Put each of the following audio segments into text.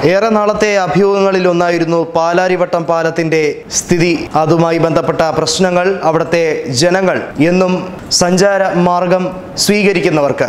ഏറെ നാളത്തെ അഭ്യൂഹങ്ങളിൽ ഒന്നായിരുന്നു പാലാരിവട്ടം പാലത്തിന്റെ സ്ഥിതി. അതുമായി ബന്ധപ്പെട്ട പ്രശ്നങ്ങൾ അവിടുത്തെ ജനങ്ങൾ എന്നും സഞ്ചാര മാർഗം സ്വീകരിക്കുന്നവർക്ക്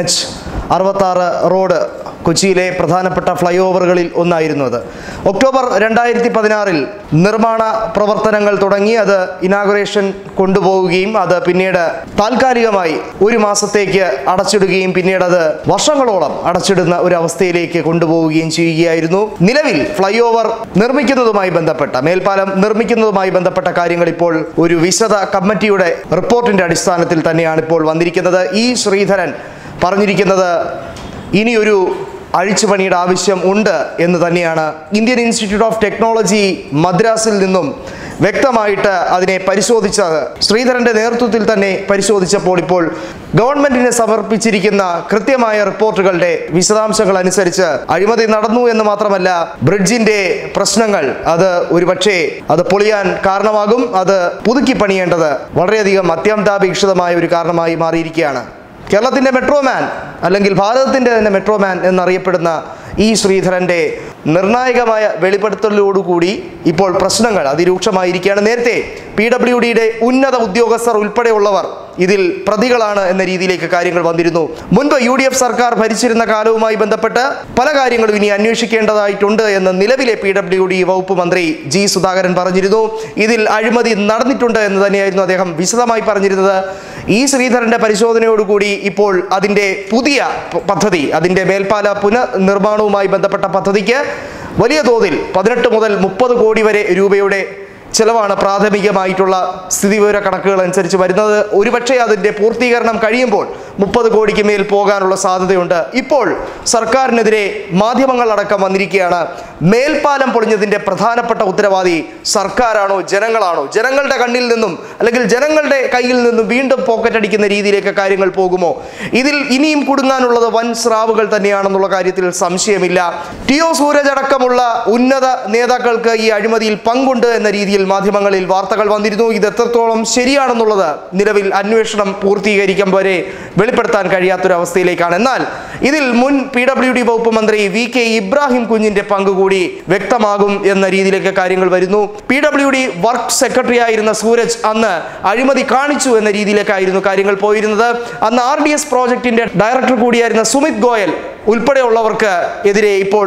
NH66 റോഡ് കൊച്ചിയിലെ പ്രധാനപ്പെട്ട ഫ്ലൈ ഓവറുകളിൽ ഒന്നായിരുന്നു അത്. ഒക്ടോബർ 2016 നിർമ്മാണ പ്രവർത്തനങ്ങൾ തുടങ്ങി അത് ഇനാഗുറേഷൻ കൊണ്ടുപോവുകയും അത് പിന്നീട് താൽക്കാലികമായി ഒരു മാസത്തേക്ക് അടച്ചിടുകയും പിന്നീട് അത് വർഷങ്ങളോളം അടച്ചിടുന്ന ഒരു അവസ്ഥയിലേക്ക് കൊണ്ടുപോവുകയും ചെയ്യുകയായിരുന്നു. നിലവിൽ ഫ്ലൈ ഓവർ നിർമ്മിക്കുന്നതുമായി ബന്ധപ്പെട്ട മേൽപ്പാലം നിർമ്മിക്കുന്നതുമായി ബന്ധപ്പെട്ട കാര്യങ്ങൾ ഇപ്പോൾ ഒരു വിശദ കമ്മിറ്റിയുടെ റിപ്പോർട്ടിന്റെ അടിസ്ഥാനത്തിൽ തന്നെയാണ് ഇപ്പോൾ വന്നിരിക്കുന്നത്. ഇ ശ്രീധരൻ പറഞ്ഞിരിക്കുന്നത് ഇനിയൊരു അഴിച്ചുപണിയുടെ ആവശ്യം ഉണ്ട് എന്ന് തന്നെയാണ്. ഇന്ത്യൻ ഇൻസ്റ്റിറ്റ്യൂട്ട് ഓഫ് ടെക്നോളജി മദ്രാസിൽ നിന്നും വ്യക്തമായിട്ട് അതിനെ പരിശോധിച്ചത് ശ്രീധരന്റെ നേതൃത്വത്തിൽ തന്നെ പരിശോധിച്ചപ്പോൾ ഇപ്പോൾ ഗവൺമെന്റിന് സമർപ്പിച്ചിരിക്കുന്ന കൃത്യമായ റിപ്പോർട്ടുകളുടെ വിശദാംശങ്ങൾ അനുസരിച്ച് അഴിമതി നടന്നു എന്ന് മാത്രമല്ല, ബ്രിഡ്ജിന്റെ പ്രശ്നങ്ങൾ അത് ഒരുപക്ഷെ അത് പൊളിയാൻ കാരണമാകും. അത് പുതുക്കി പണിയേണ്ടത് വളരെയധികം അത്യന്താപേക്ഷിതമായ ഒരു കാരണമായി മാറിയിരിക്കുകയാണ്. കേരളത്തിന്റെ മെട്രോമാൻ അല്ലെങ്കിൽ ഭാരതത്തിന്റെ തന്നെ മെട്രോമാൻ എന്നറിയപ്പെടുന്ന ഇ ശ്രീധരന്റെ നിർണായകമായ വെളിപ്പെടുത്തലോടുകൂടി ഇപ്പോൾ പ്രശ്നങ്ങൾ അതിരൂക്ഷമായിരിക്കുകയാണ്. നേരത്തെ PWDയുടെ ഉന്നത ഉദ്യോഗസ്ഥർ ഉൾപ്പെടെയുള്ളവർ ഇതിൽ പ്രതികളാണ് എന്ന രീതിയിലേക്ക് കാര്യങ്ങൾ വന്നിരുന്നു. മുൻപ് UDF സർക്കാർ ഭരിച്ചിരുന്ന കാലവുമായി ബന്ധപ്പെട്ട് പല കാര്യങ്ങളും ഇനി അന്വേഷിക്കേണ്ടതായിട്ടുണ്ട് എന്ന് നിലവിലെ PWD വകുപ്പ് മന്ത്രി G സുധാകരൻ പറഞ്ഞിരുന്നു. ഇതിൽ അഴിമതി നടന്നിട്ടുണ്ട് എന്ന് തന്നെയായിരുന്നു അദ്ദേഹം വിശദമായി പറഞ്ഞിരുന്നത്. ഇ ശ്രീധരന്റെ പരിശോധനയോടുകൂടി ഇപ്പോൾ അതിൻ്റെ പുതിയ പദ്ധതി, അതിൻ്റെ മേൽപ്പാല പുനർനിർമ്മാണവുമായി ബന്ധപ്പെട്ട പദ്ധതിക്ക് വലിയ തോതിൽ 18 മുതൽ 30 കോടി വരെ രൂപയുടെ ചെലവാണ് പ്രാഥമികമായിട്ടുള്ള സ്ഥിതിവിവര കണക്കുകൾ അനുസരിച്ച് വരുന്നത്. ഒരുപക്ഷെ അതിൻ്റെ പൂർത്തീകരണം കഴിയുമ്പോൾ 30 കോടിക്ക് മേൽ പോകാനുള്ള സാധ്യതയുണ്ട്. ഇപ്പോൾ സർക്കാരിനെതിരെ മാധ്യമങ്ങളടക്കം വന്നിരിക്കുകയാണ്. മേൽപ്പാലം പൊളിഞ്ഞതിൻ്റെ പ്രധാനപ്പെട്ട ഉത്തരവാദി സർക്കാരാണോ ജനങ്ങളാണോ? ജനങ്ങളുടെ കണ്ണിൽ നിന്നും അല്ലെങ്കിൽ ജനങ്ങളുടെ കയ്യിൽ നിന്നും വീണ്ടും പോക്കറ്റ് അടിക്കുന്ന രീതിയിലേക്ക് കാര്യങ്ങൾ പോകുമോ? ഇതിൽ ഇനിയും കുടുങ്ങാനുള്ളത് വൻ സ്രാവുകൾ തന്നെയാണെന്നുള്ള കാര്യത്തിൽ സംശയമില്ല. TO സൂരജ് അടക്കമുള്ള ഉന്നത നേതാക്കൾക്ക് ഈ അഴിമതിയിൽ പങ്കുണ്ട് എന്ന രീതിയിൽ മാധ്യമങ്ങളിൽ വാർത്തകൾ വന്നിരുന്നു. ഇത് എത്രത്തോളം ശരിയാണെന്നുള്ളത് നിലവിൽ അന്വേഷണം പൂർത്തീകരിക്കും വരെ വെളിപ്പെടുത്താൻ കഴിയാത്തൊരവസ്ഥയിലേക്കാണ്. എന്നാൽ ഇതിൽ മുൻ PWD വകുപ്പ് മന്ത്രി VK ഇബ്രാഹിം കുഞ്ഞിന്റെ പങ്ക് കൂടി വ്യക്തമാകും എന്ന രീതിയിലേക്ക് കാര്യങ്ങൾ വരുന്നു. PWD വർക്ക് സെക്രട്ടറി ആയിരുന്ന സൂരജ് അന്ന് അഴിമതി കാണിച്ചു എന്ന രീതിയിലേക്കായിരുന്നു കാര്യങ്ങൾ പോയിരുന്നത്. അന്ന് RDS പ്രോജക്റ്റിന്റെ ഡയറക്ടർ കൂടിയായിരുന്ന സുമിത് ഗോയൽ ഉൾപ്പെടെയുള്ളവർക്ക് എതിരെ ഇപ്പോൾ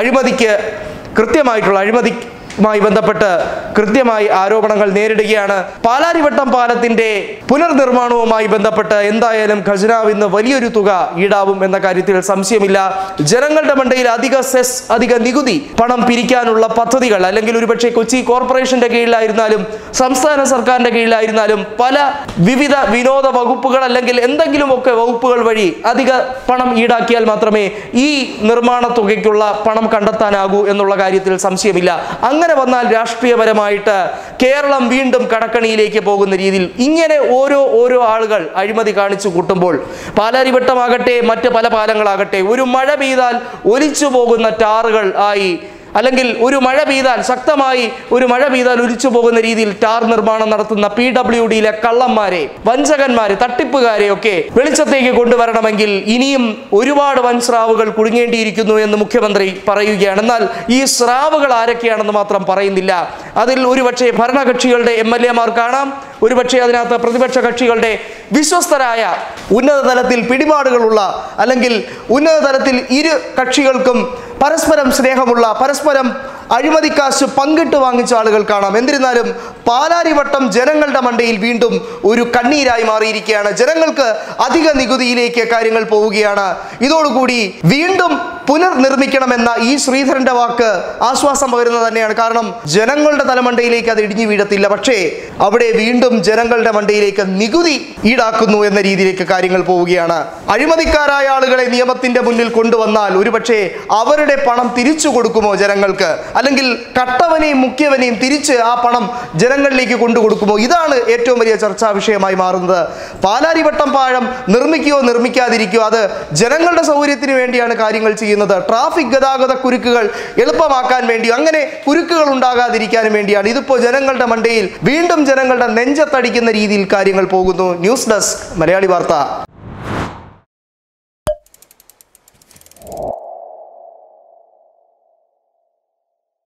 അഴിമതിയുമായി ബന്ധപ്പെട്ട് കൃത്യമായി ആരോപണങ്ങൾ നേരിടുകയാണ്. പാലാരിവട്ടം പാലത്തിന്റെ പുനർനിർമ്മാണവുമായി ബന്ധപ്പെട്ട് എന്തായാലും ഖജനാവിന്ന് വലിയൊരു തുക ഈടാവും എന്ന കാര്യത്തിൽ സംശയമില്ല. ജനങ്ങളുടെ മണ്ടയിൽ അധിക സെസ്, അധിക നികുതി പണം പിരിക്കാനുള്ള പദ്ധതികൾ അല്ലെങ്കിൽ ഒരുപക്ഷെ കൊച്ചി കോർപ്പറേഷന്റെ കീഴിലായിരുന്നാലും സംസ്ഥാന സർക്കാരിന്റെ കീഴിലായിരുന്നാലും പല വിവിധ വിനോദ വകുപ്പുകൾ അല്ലെങ്കിൽ എന്തെങ്കിലുമൊക്കെ വകുപ്പുകൾ വഴി അധിക പണം ഈടാക്കിയാൽ മാത്രമേ ഈ നിർമ്മാണ തുകയ്ക്കുള്ള പണം കണ്ടെത്താനാകൂ എന്നുള്ള കാര്യത്തിൽ സംശയമില്ല. അങ്ങനെ വന്നാൽ രാഷ്ട്രീയപരമായിട്ട് കേരളം വീണ്ടും കടക്കണിയിലേക്ക് പോകുന്ന രീതിയിൽ ഇങ്ങനെ ഓരോ ആളുകൾ അഴിമതി കാണിച്ചു കൂട്ടുമ്പോൾ പാലാരിവട്ടമാകട്ടെ മറ്റ് പല പാലങ്ങളാകട്ടെ ഒരു മഴ പെയ്താൽ ഒലിച്ചു പോകുന്ന ടാറുകൾ ആയി അല്ലെങ്കിൽ ശക്തമായി ഒരു മഴ പെയ്താൽ ഒലിച്ചു പോകുന്ന രീതിയിൽ ടാർ നിർമ്മാണം നടത്തുന്ന PWDയിലെ കള്ളന്മാരെ, വഞ്ചകന്മാരെ, തട്ടിപ്പുകാരെയൊക്കെ വെളിച്ചത്തേക്ക് കൊണ്ടുവരണമെങ്കിൽ ഇനിയും ഒരുപാട് വൻ സ്രാവുകൾ കുടുങ്ങേണ്ടിയിരിക്കുന്നു എന്ന് മുഖ്യമന്ത്രി പറയുകയാണ്. എന്നാൽ ഈ സ്രാവുകൾ ആരൊക്കെയാണെന്ന് മാത്രം പറയുന്നില്ല. അതിൽ ഒരുപക്ഷെ ഭരണകക്ഷികളുടെ MLA മാർ കാണാം, ഒരുപക്ഷെ അതിനകത്ത് പ്രതിപക്ഷ കക്ഷികളുടെ വിശ്വസ്തരായ ഉന്നത തലത്തിൽ പിടിപാടുകളുള്ള അല്ലെങ്കിൽ ഉന്നത തലത്തിൽ ഇരു കക്ഷികൾക്കും പരസ്പരം സ്നേഹമുള്ള, പരസ്പരം അഴിമതിക്കാശ് പങ്കിട്ട് വാങ്ങിച്ച ആളുകൾ കാണാം. എന്നിരുന്നാലും പാലാരിവട്ടം ജനങ്ങളുടെ മണ്ടയിൽ വീണ്ടും ഒരു കണ്ണീരായി മാറിയിരിക്കുകയാണ്. ജനങ്ങൾക്ക് അധിക നികുതിയിലേക്ക് കാര്യങ്ങൾ പോവുകയാണ്. ഇതോടുകൂടി വീണ്ടും പുനർനിർമ്മിക്കണമെന്ന ഈ ശ്രീധരന്റെ വാക്ക് ആശ്വാസം പകരുന്നത് തന്നെയാണ്. കാരണം ജനങ്ങളുടെ തലമണ്ടയിലേക്ക് അത് ഇടിഞ്ഞു വീഴത്തില്ല, പക്ഷേ അവിടെ വീണ്ടും ജനങ്ങളുടെ മണ്ടയിലേക്ക് നികുതി ഈടാക്കുന്നു എന്ന രീതിയിലേക്ക് കാര്യങ്ങൾ പോവുകയാണ്. അഴിമതിക്കാരായ ആളുകളെ നിയമത്തിന്റെ മുന്നിൽ കൊണ്ടുവന്നാൽ ഒരുപക്ഷെ അവരുടെ പണം തിരിച്ചു കൊടുക്കുമോ ജനങ്ങൾക്ക്? അല്ലെങ്കിൽ കട്ടവനെയും മുഖ്യവനെയും തിരിച്ച് ആ പണം ജനങ്ങളിലേക്ക് കൊണ്ടുകൊടുക്കുമോ? ഇതാണ് ഏറ്റവും വലിയ ചർച്ചാ വിഷയമായി മാറുന്നത്. പാലാരിവട്ടം പാലം നിർമ്മിക്കുകയോ നിർമ്മിക്കാതിരിക്കുകയോ അത് ജനങ്ങളുടെ സൗകര്യത്തിന് വേണ്ടിയാണ് കാര്യങ്ങൾ ചെയ്യുന്നത്. ട്രാഫിക് ഗതാഗത കുരുക്കുകൾ എളുപ്പമാക്കാൻ വേണ്ടിയോ അങ്ങനെ കുരുക്കുകൾ ഉണ്ടാകാതിരിക്കാനും വേണ്ടിയാണ്. ഇതിപ്പോൾ ജനങ്ങളുടെ മണ്ടയിൽ വീണ്ടും ജനങ്ങളുടെ നെഞ്ചത്തടിക്കുന്ന രീതിയിൽ കാര്യങ്ങൾ പോകുന്നു. ന്യൂസ് ഡെസ്ക് മലയാളി വാർത്ത.